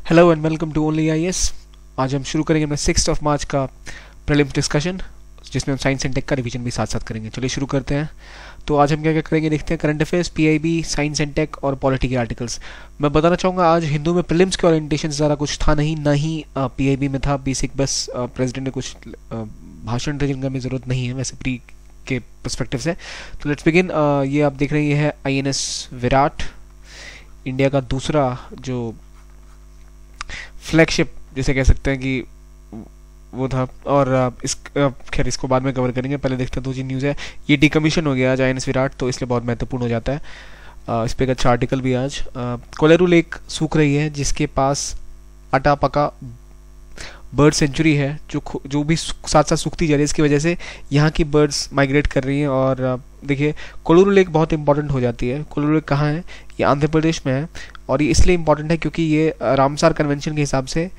Hello and welcome to only IAS. आज हम शुरू करेंगे अपना 6 मार्च का प्रीलिम्स डिस्कशन, जिसमें हम साइंस एंड टेक का रिवीजन भी साथ साथ करेंगे। चलिए शुरू करते हैं। तो आज हम क्या क्या करेंगे देखते हैं। Current affairs, PIB, science and tech और पॉलिटी के आर्टिकल्स। मैं बताना चाहूँगा आज हिंदू में प्रीलिम्स के ओरिएंटेशन ज़्यादा कुछ था नहीं, ना ही पीआईबी में था। बेसिक बस प्रेसिडेंट ने कुछ भाषण थे जिनका हमें ज़रूरत नहीं है वैसे प्री के पर्सपेक्टिव से। तो लेट्स बिगिन। ये आप देख रहे हैं, ये है आईएनएस विराट, इंडिया का दूसरा जो फ्लैगशिप जिसे कह सकते हैं कि वो था। और खैर इसको बाद में कवर करेंगे, पहले देखते हैं दो जी न्यूज़ है। ये डिकमीशन हो गया आज आईएनएस विराट, तो इसलिए बहुत महत्वपूर्ण हो जाता है। इस पर एक अच्छा आर्टिकल भी आज। कोलेरू लेक सूख रही है, जिसके पास अटापका बर्ड सेंचुरी है, जो भी साथ साथ सूखती जा रही है। इसकी वजह से यहाँ की बर्ड्स माइग्रेट कर रही हैं। और देखिए कोलेरू लेक बहुत इंपॉर्टेंट हो जाती है। कोलेरू लेक कहाँ है? ये आंध्र प्रदेश में है, और ये इसलिए इम्पॉर्टेंट है क्योंकि ये रामसार कन्वेंशन के हिसाब से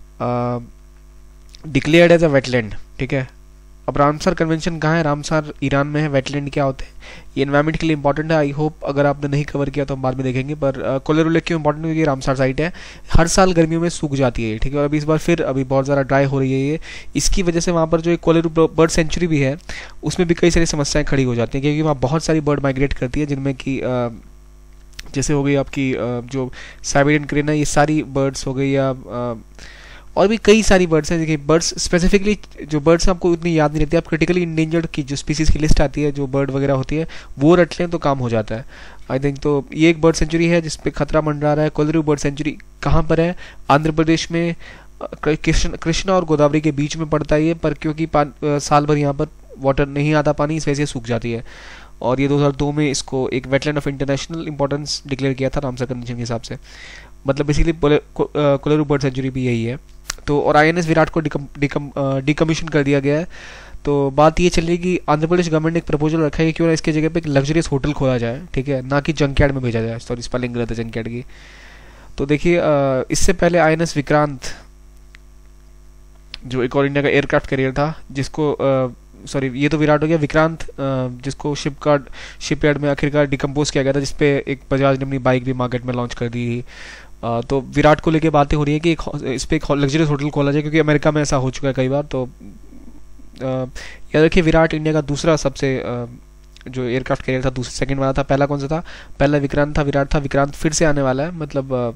डिक्लेयर्ड एज अ वेटलैंड। ठीक है, अब रामसार कन्वेंशन कहाँ है? रामसार ईरान में है। वेटलैंड क्या होते हैं? ये एनवायरनमेंट के लिए इंपॉर्टेंट है। आई होप अगर आपने नहीं कवर किया तो हम बाद में देखेंगे। पर कोलेरू लेक क्यों इंपॉर्टेंट है? क्योंकि रामसार साइट है, हर साल गर्मियों में सूख जाती है। ठीक है, और अभी इस बार फिर अभी बहुत ज़्यादा ड्राई हो रही है ये। इसकी वजह से वहाँ पर जो एक कोलेरू बर्ड सेंचुरी भी है, उसमें भी कई सारी समस्याएं खड़ी हो जाती हैं, क्योंकि वहाँ बहुत सारी बर्ड माइग्रेट करती है, जिनमें कि जैसे हो गई आपकी जो साइबेरियन क्रेन है, ये सारी बर्ड्स हो गई, या और भी कई सारी बर्ड्स हैं। देखिए बर्ड्स स्पेसिफिकली जो बर्ड्स हैं आपको उतनी याद नहीं रहती। आप क्रिटिकली इंडेंजर्ड की जो स्पीसीज़ की लिस्ट आती है, जो बर्ड वगैरह होती है, वो रट लें तो काम हो जाता है आई थिंक। तो ये एक बर्ड सेंचुरी है जिसपे खतरा मंडरा रहा है। कोलेरू बर्ड सेंचुरी कहाँ पर है? आंध्र प्रदेश में, कृष्णा और गोदावरी के बीच में पड़ता है ये। पर क्योंकि साल भर यहाँ पर वाटर नहीं आता, पानी, इस वजह से सूख जाती है। और ये 2002 में इसको एक wetland of international importance declare किया था रामसर कन्वेंशन के हिसाब से। मतलब बेसिकली कोलेरू बर्ड सेंचुरी भी यही है। तो और आईएनएस विराट को डिकमीशन कर दिया गया है। तो बात ये चल रही है कि आंध्र प्रदेश गवर्नमेंट ने एक प्रपोजल रखा है कि क्यों ना इसके जगह पे एक लग्जरियस होटल खोला जाए। ठीक है, ना कि जंकयार्ड में भेजा जाए। सॉरी, स्पेलिंग गलत है जंकयार्ड की। तो देखिए इससे पहले आईएनएस विक्रांत, जो एक और इंडिया का एयरक्राफ्ट कैरियर था, जिसको सॉरी ये तो विराट हो गया, विक्रांत जिसको शिपयार्ड में आखिरकार डिकम्पोज किया गया था, जिसपे एक बजाज ने अपनी बाइक भी मार्केट में लॉन्च कर दी थी। तो विराट को लेके बातें हो रही है कि इस पर एक लग्जरियस होटल खोला जाए, क्योंकि अमेरिका में ऐसा हो चुका है कई बार। तो याद रखिए विराट इंडिया का दूसरा सबसे जो एयरक्राफ्ट कैरियर था, दूसरा सेकंड वाला था। पहला कौन सा था? पहला विक्रांत था, विराट था। विक्रांत फिर से आने वाला है, मतलब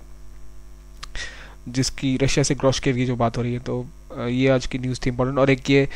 जिसकी रशिया से क्रॉस की जो बात हो रही है। तो ये आज की न्यूज़ थी इंपॉर्टेंट। और एक ये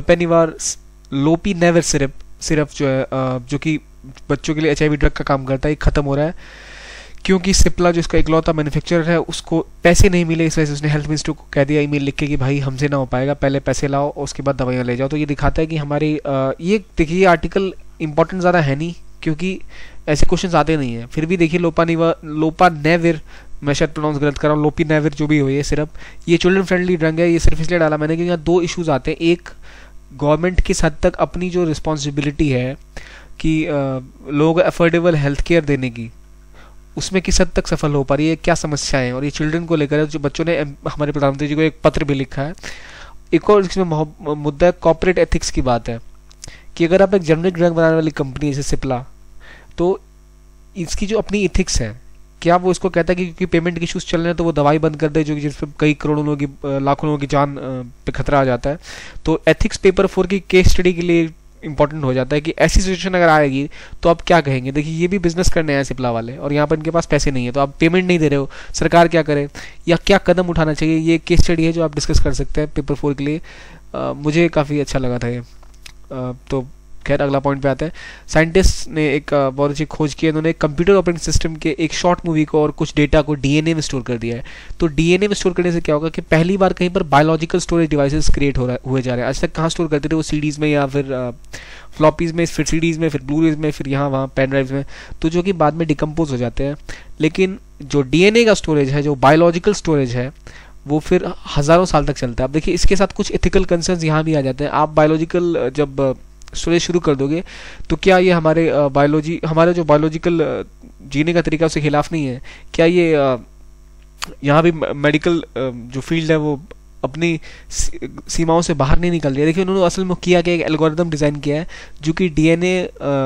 लोपिनेवर सिरप जो है, जो कि बच्चों के लिए एचआईवी ड्रग का काम करता है, ये खत्म हो रहा है, क्योंकि सिप्ला जो इसका इकलौता मैन्युफैक्चरर है, उसको पैसे नहीं मिले। इस वजह से उसने हेल्थ मिनिस्टर को कह दिया ईमेल लिख के कि भाई हमसे ना हो पाएगा, पहले पैसे लाओ और उसके बाद दवाइयाँ ले जाओ। तो ये दिखाता है कि हमारी ये देखिए ये आर्टिकल इंपॉर्टेंट ज़्यादा है नहीं, क्योंकि ऐसे क्वेश्चन आते नहीं हैं। फिर भी देखिए लोपानेविर, मैं शायद प्रोनाउंस गलत कर रहा हूँ, लोपिनेविर जो भी हो, ये सिर्फ ये चिल्ड्रन फ्रेंडली ड्रग है। ये सिर्फ इसलिए डाला मैंने क्योंकि यहाँ दो इश्यूज आते हैं। एक, गवर्नमेंट किस हद तक अपनी जो रिस्पॉन्सिबिलिटी है कि लोग अफोर्डेबल हेल्थ केयर देने की, उसमें किस हद तक सफल हो पा रही है, क्या समस्याएं हैं। और ये चिल्ड्रन को लेकर जो बच्चों ने हमारे प्रधानमंत्री जी को एक पत्र भी लिखा है। एक और इसमें मुद्दा कॉर्पोरेट एथिक्स की बात है, कि अगर आप एक जेनरिक ड्रग बनाने वाली कंपनी जैसे सिप्ला, तो इसकी जो अपनी एथिक्स है, क्या वो इसको कहता है कि क्योंकि पेमेंट के इशूज़ चल रहे हैं तो वो दवाई बंद कर दे, जो कि जिस पर कई करोड़ों लोगों की, लाखों लोगों की जान पे खतरा आ जाता है। तो एथिक्स पेपर 4 की केस स्टडी के लिए इंपॉर्टेंट हो जाता है कि ऐसी सिचुएशन अगर आएगी तो आप क्या कहेंगे। देखिए ये भी बिजनेस करने आए सिप्ला वाले, और यहाँ पर इनके पास पैसे नहीं है, तो आप पेमेंट नहीं दे रहे हो, सरकार क्या करे या क्या कदम उठाना चाहिए। ये केस स्टडी है जो आप डिस्कस कर सकते हैं पेपर 4 के लिए। मुझे काफ़ी अच्छा लगा था ये। तो खैर अगला पॉइंट पे आते हैं। साइंटिस्ट ने एक बहुत अच्छी खोज की है। इन्होंने कंप्यूटर ऑपरेटिंग सिस्टम के एक शॉर्ट मूवी को और कुछ डेटा को डीएनए में स्टोर कर दिया है। तो डीएनए में स्टोर करने से क्या होगा कि पहली बार कहीं पर बायोलॉजिकल स्टोरेज डिवाइसेस क्रिएट हुए जा रहे हैं। आज तक कहाँ स्टोर करते थे? वो सीडीज़ में, या फिर फ्लॉपीज़ में, फिर सीडीज़ में, फिर ब्लूरेज में, फिर यहाँ वहाँ पेन ड्राइव्स में, तो जो कि बाद में डिकम्पोज हो जाते हैं। लेकिन जो डीएनए का स्टोरेज है, जो बायोलॉजिकल स्टोरेज है, वो फिर हज़ारों साल तक चलता है। अब देखिए इसके साथ कुछ एथिकल कंसर्न्स यहाँ भी आ जाते हैं। आप बायोलॉजिकल जब स्टोरेज शुरू कर दोगे तो क्या ये हमारे हमारे जो बायोलॉजिकल जीने का तरीका उसके खिलाफ नहीं है? क्या ये यहाँ भी मेडिकल जो फील्ड है वो अपनी सीमाओं से बाहर नहीं निकल रही है? देखिए उन्होंने असल में किया कि एक एल्गोरिदम डिज़ाइन किया है जो कि डीएनए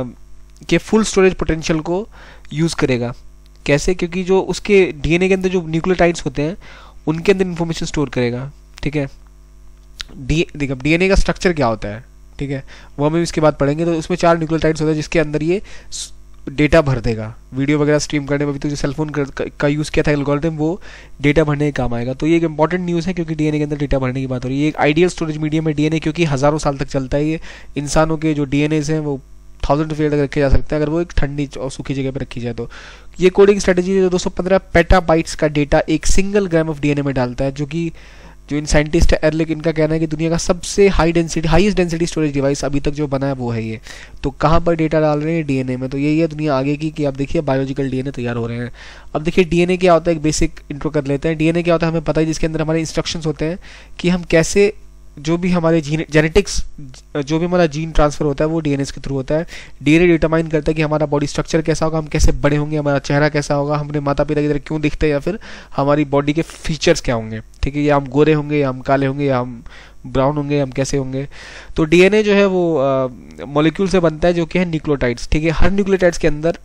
के फुल स्टोरेज पोटेंशियल को यूज़ करेगा। कैसे? क्योंकि जो उसके डीएनए के अंदर जो न्यूक्लियोटाइड्स होते हैं उनके अंदर इन्फॉर्मेशन स्टोर करेगा। ठीक है, देखो डीएनए का स्ट्रक्चर क्या होता है, ठीक है, वो हमें इसके बाद पढ़ेंगे। तो उसमें 4 न्यूक्लियोटाइड्स होते हैं जिसके अंदर ये डेटा भर देगा। वीडियो वगैरह स्ट्रीम करने में भी तो जो सेलफोन का यूज़ किया था एल्गोरिथम, वो डेटा भरने के काम आएगा। तो ये एक इंपॉर्टेंट न्यूज़ है क्योंकि डीएनए के अंदर डेटा भरने की बात हो रही है। ये एक आइडियल स्टोरेज मीडियम है डीएनए, क्योंकि हज़ारों साल तक चलता है। ये इंसानों के जो डीएनए हैं वो 1000 ऑफ ईयर तक रखे जा सकते हैं अगर वो एक ठंडी और सूखी जगह पर रखी जाए तो। ये कोडिंग स्ट्रेटजी जो 215 पेटाबाइट्स का डेटा एक सिंगल ग्राम ऑफ डीएनए में डालता है, जो इन साइंटिस्ट है एरलिक, इनका कहना है कि दुनिया का सबसे हाईएस्ट डेंसिटी स्टोरेज डिवाइस अभी तक जो बना है वो है ये। तो कहाँ पर डेटा डाल रहे हैं? डीएनए में। तो यही है दुनिया आगे की, कि आप देखिए बायोलॉजिकल डीएनए तैयार हो रहे हैं। अब देखिए डीएनए क्या होता है, एक बेसिक इंट्रो कर लेते हैं। डीएनए क्या होता है हमें पता है, जिसके अंदर हमारे इंस्ट्रक्शंस होते हैं कि हम कैसे, जो भी हमारे जेनेटिक्स, जो भी हमारा जीन ट्रांसफर होता है वो डीएनए के थ्रू होता है। डीएनए डिटरमाइन करता है कि हमारा बॉडी स्ट्रक्चर कैसा होगा, हम कैसे बड़े होंगे, हमारा चेहरा कैसा होगा, हमारे माता पिता की तरह क्यों दिखते हैं, या फिर हमारी बॉडी के फीचर्स क्या होंगे। ठीक है, या हम गोरे होंगे, या हम काले होंगे, या हम ब्राउन होंगे, हम कैसे होंगे। तो डीएनए जो है वो मॉलिक्यूल से बनता है जो कि है न्यूक्लियोटाइड्स। ठीक है, हर न्यूक्लियोटाइड्स के अंदर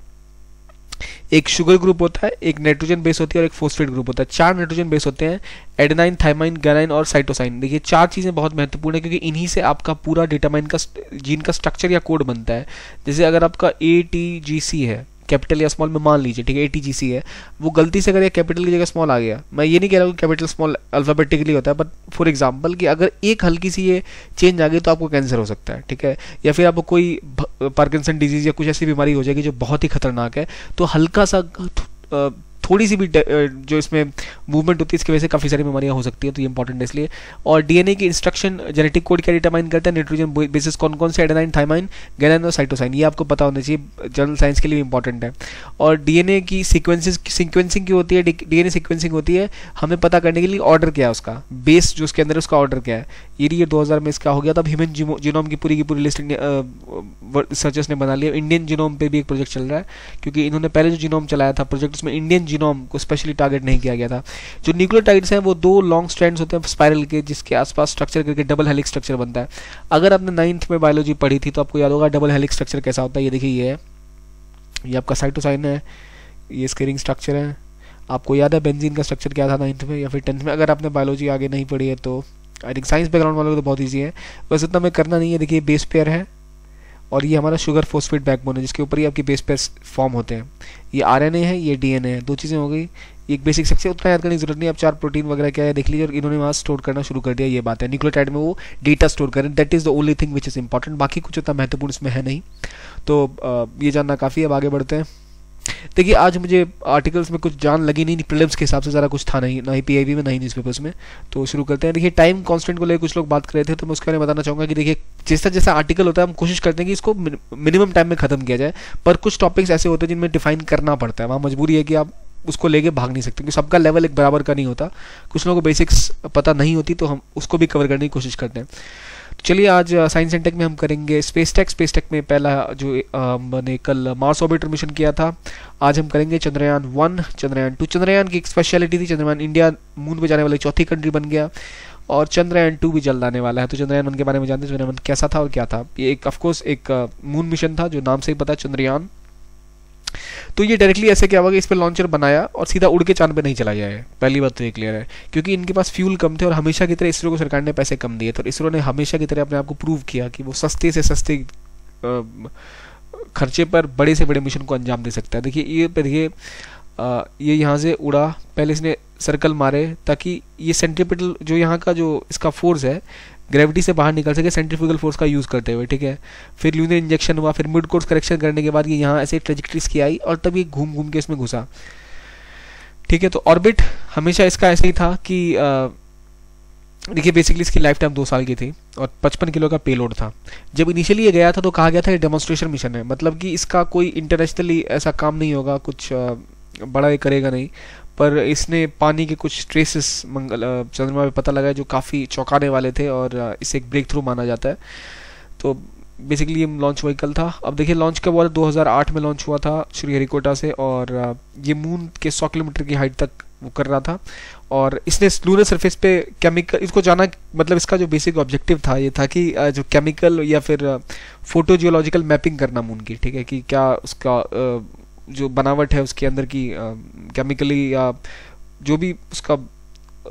एक शुगर ग्रुप होता है, एक नाइट्रोजन बेस होती है और एक फॉस्फेट ग्रुप होता है। 4 नाइट्रोजन बेस होते हैं, एडेनाइन, थाइमाइन, ग्वानिन और साइटोसाइन। देखिए 4 चीज़ें बहुत महत्वपूर्ण है क्योंकि इन्हीं से आपका पूरा डिटरमाइन का जीन का स्ट्रक्चर या कोड बनता है। जैसे अगर आपका ATGC है, कैपिटल या स्मॉल में मान लीजिए, ठीक है, ATGC है, वो गलती से अगर ये कैपिटल की जगह स्मॉल आ गया, मैं ये नहीं कह रहा हूँ कि कैपिटल स्मॉल अल्फाबेटिकली होता है, बट फॉर एग्जांपल कि अगर एक हल्की सी ये चेंज आ गई तो आपको कैंसर हो सकता है। ठीक है, या फिर आपको कोई पार्किंसन डिजीज या कुछ ऐसी बीमारी हो जाएगी जो बहुत ही खतरनाक है। तो हल्का सा थोड़ी सी भी जो इसमें मूवमेंट होती है इसकी वजह से काफ़ी सारी बीमारियां हो सकती है। तो ये इंपॉर्टेंट है इसलिए। और डीएनए की इंस्ट्रक्शन जेनेटिक कोड क्या डिटरमाइन करता है, नाइट्रोजन बेसिस कौन कौन से, एडेनाइन, थाइमाइन, ग्वानिन और साइटोसाइन। ये आपको पता होना चाहिए, जनरल साइंस के लिए भी इंपॉर्टेंट है। और डीएनए की सीक्वेंसिंग की होती है, डीएनए सीक्वेंसिंग होती है हमें पता करने के लिए ऑर्डर क्या है उसका, बेस जो उसके अंदर है उसका ऑर्डर क्या है। ये 2000 में इसका हो गया। तब ह्यूमन जीनोम की पूरी लिस्ट रिसर्चर्स ने बना लिया। इंडियन जीनोम पे भी एक प्रोजेक्ट चल रहा है क्योंकि इन्होंने पहले जो जीनोम चलाया था प्रोजेक्ट, उसमें इंडियन जीनोम को स्पेशली टारगेट नहीं किया गया था। जो न्यूक्लियोटाइड्स हैं वो 2 लॉन्ग स्ट्रैंड्स होते हैं स्पाइरल के, जिसके आसपास स्ट्रक्चर करके डबल हेलिक्स स्ट्रक्चर बनता है। अगर आपने 9th में बायोलॉजी पढ़ी थी तो आपको याद होगा डबल हेलिक्स स्ट्रक्चर कैसा होता है। ये देखिए, ये है, ये आपका साइटोसाइन है, ये इसके रिंग स्ट्रक्चर है। आपको याद है बेंजीन का स्ट्रक्चर क्या था 9th में या फिर 10th में? अगर आपने बायोलॉजी आगे नहीं पढ़ी है तो आई थिंक साइंस बैकग्राउंड वालों को तो बहुत ईजी है, बस इतना हमें करना नहीं है। देखिए बेस पेयर है और ये हमारा शुगर फॉस्फेट बैकबोन है जिसके ऊपर ही आपके बेस पेयर फॉर्म होते हैं। ये आरएनए है, ये डीएनए है, 2 चीज़ें हो गई। एक बेसिक स्ट्रक्चर उतना याद करने की जरूरत नहीं, आप 4 प्रोटीन वगैरह क्या है देख लीजिए। और इन्होंने वहाँ स्टोर करना शुरू कर दिया, ये बात है। न्यूक्लियोटाइड में वो डेटा स्टोर करें, that is the only thing which is important. बाकी कुछ उतना महत्वपूर्ण इसमें है नहीं। तो ये जानना काफ़ी है। अब आगे बढ़ते हैं। देखिए आज मुझे आर्टिकल्स में कुछ जान लगी नहीं, प्रीलिम्स के हिसाब से ज़रा कुछ था नहीं, ना ही पीआईबी में ना ही न्यूज़पेपर्स में। तो शुरू करते हैं। देखिए टाइम कांस्टेंट को लेकर कुछ लोग बात कर रहे थे, तो मैं उसके बारे में बताना चाहूँगा कि देखिए जैसा जैसा आर्टिकल होता है हम कोशिश करते हैं कि इसको मिनिमम टाइम में खत्म किया जाए, पर कुछ टॉपिक्स ऐसे होते हैं जिनमें डिफाइन करना पड़ता है। वहाँ मजबूरी है कि आप उसको लेके भाग नहीं सकते क्योंकि सबका लेवल एक बराबर का नहीं होता। कुछ लोगों को बेसिक्स पता नहीं होती तो हम उसको भी कवर करने की कोशिश करते हैं। चलिए आज साइंस एंड टेक में हम करेंगे स्पेस टेक में पहला जो मैंने कल मार्स ऑर्बिटर मिशन किया था, आज हम करेंगे चंद्रयान 1, चंद्रयान 2। चंद्रयान की एक स्पेशलिटी थी, चंद्रयान इंडिया मून पे जाने वाली चौथी कंट्री बन गया और चंद्रयान 2 भी जल्द आने वाला है। तो चंद्रयान 1 के बारे में जानते हैं, चंद्रयान 1 कैसा था और क्या था। ये एक ऑफकोर्स एक मून मिशन था जो नाम से ही पता, चंद्रयान। तो ये डायरेक्टली ऐसे क्या हुआ कि इस पर लॉन्चर बनाया और सीधा उड़ के चांद पे नहीं चला जाए। पहली बात तो ये क्लियर है क्योंकि इनके पास फ्यूल कम थे और हमेशा की तरह इसरो को सरकार ने पैसे कम दिए। तो इसरो ने हमेशा की तरह अपने आप को प्रूव किया कि वो सस्ते से सस्ते खर्चे पर बड़े से बड़े मिशन को अंजाम दे सकता है। देखिए ये यहाँ से उड़ा, पहले इसने सर्कल मारे ताकि ये सेंट्रीपिटल जो यहाँ का जो इसका फोर्स है ग्रेविटी से बाहर निकल सके सेंट्रीफ्यूगल फोर्स का यूज़ करते हुए। ठीक है, फिर ल्यूनर इंजेक्शन हुआ, फिर मिड कोर्स करेक्शन करने के बाद ये यहाँ ऐसे ट्रेजेक्टरीज की आई और तब ये घूम घूम के इसमें घुसा। ठीक है, तो ऑर्बिट हमेशा इसका ऐसे ही था कि देखिए बेसिकली इसकी लाइफ टाइम 2 साल की थी और 55 किलो का पेलोड था। जब इनिशियली ये गया था तो कहा गया था कि डेमोन्स्ट्रेशन मिशन है, मतलब कि इसका कोई इंटरनेशनली ऐसा काम नहीं होगा, कुछ बड़ा ये करेगा नहीं। पर इसने पानी के कुछ ट्रेसेस चंद्रमा पे पता लगाए जो काफ़ी चौंकाने वाले थे और इसे एक ब्रेक थ्रू माना जाता है। तो बेसिकली ये लॉन्च व्हीकल था। अब देखिए लॉन्च कब हुआ, 2008 में लॉन्च हुआ था श्रीहरिकोटा से और ये मून के 100 किलोमीटर की हाइट तक वो कर रहा था। और इसने लूनर सरफेस पे केमिकल, इसको जाना मतलब इसका जो बेसिक ऑब्जेक्टिव था ये था कि जो केमिकल या फिर फोटो जियोलॉजिकल मैपिंग करना मून की। ठीक है, कि क्या उसका जो बनावट है उसके अंदर की केमिकली या जो भी उसका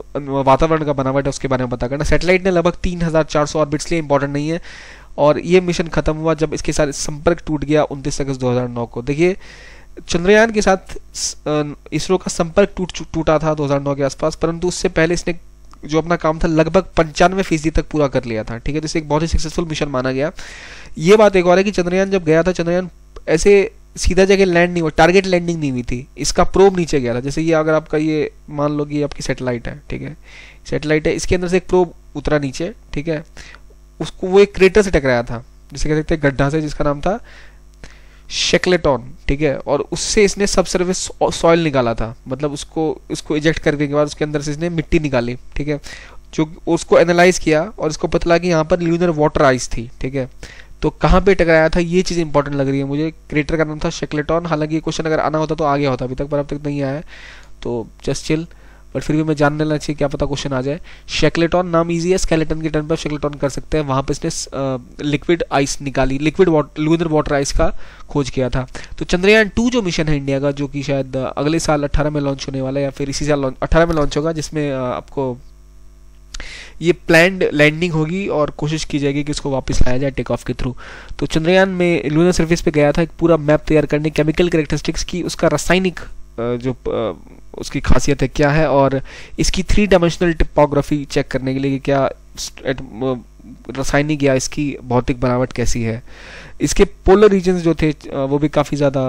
वातावरण का बनावट है उसके बारे में पता करना। सैटेलाइट ने लगभग 3400 ऑर्बिट्स लिए इंपॉर्टेंट नहीं है, और ये मिशन खत्म हुआ जब इसके साथ संपर्क टूट गया 29 अगस्त 2009 को। देखिए चंद्रयान के साथ इसरो का संपर्क टूटा था 2009 के आसपास, परंतु उससे पहले इसने जो अपना काम था लगभग 95% तक पूरा कर लिया था, ठीक है। तो इसे एक बहुत ही सक्सेसफुल मिशन माना गया। ये बात एक और है कि चंद्रयान जब गया था, चंद्रयान ऐसे सीधा जगह लैंड नहीं हुआ, टारगेट लैंडिंग नहीं हुई थी, इसका प्रोब नीचे गया था। जैसे ये अगर आपका ये मान लो कि ये आपकी सैटेलाइट है, ठीक है, सैटेलाइट है, इसके अंदर से एक प्रोब उतरा नीचे, ठीक है, उसको वो एक क्रेटर से टकराया था, जिसे कह सकते हैं गड्ढा से, जिसका नाम था शेक्लेटॉन, ठीक है, और उससे इसने सब सर्विस सॉइल निकाला था, मतलब उसको इजेक्ट करने के बाद उसके अंदर से इसने मिट्टी निकाली, ठीक है, जो उसको एनालाइज किया और इसको पता लगा कि यहाँ पर ल्यूनर वाटर आइस थी, ठीक है। तो कहाँ पे टकराया था, ये चीज़ इंपॉर्टेंट लग रही है मुझे। क्रेटर का नाम था शेक्लेटॉन। हालांकि ये क्वेश्चन अगर आना होता तो आ गया होता अभी तक, पर अब तक नहीं आया है, तो जस्ट चिल। बट फिर भी मैं जानने लगा चाहिए, क्या पता क्वेश्चन आ जाए। शेक्लेटॉन नाम इजी है, स्केलेटन के टर्म पर शेक्लेटॉन कर सकते हैं। वहाँ पे इसने लिक्विड आइस निकाली, लिक्विड लूनर वाटर आइस का खोज किया था। तो चंद्रयान 2 जो मिशन है इंडिया का, जो कि शायद अगले साल 18 में लॉन्च होने वाला है, या फिर इसी साल 18 में लॉन्च होगा, जिसमें आपको ये प्लान्ड लैंडिंग होगी और कोशिश की जाएगी कि इसको वापस लाया जाए टेक ऑफ के थ्रू। तो चंद्रयान में लूनर सरफेस पे गया था एक पूरा मैप तैयार करने, केमिकल कैरेक्टरिस्टिक्स की, उसका रासायनिक जो उसकी खासियत है क्या है, और इसकी 3 डायमेंशनल टिपोग्राफी चेक करने के लिए कि क्या रासायनिक या इसकी भौतिक बनावट कैसी है। इसके पोलर रीजन्स जो थे वो भी काफ़ी ज़्यादा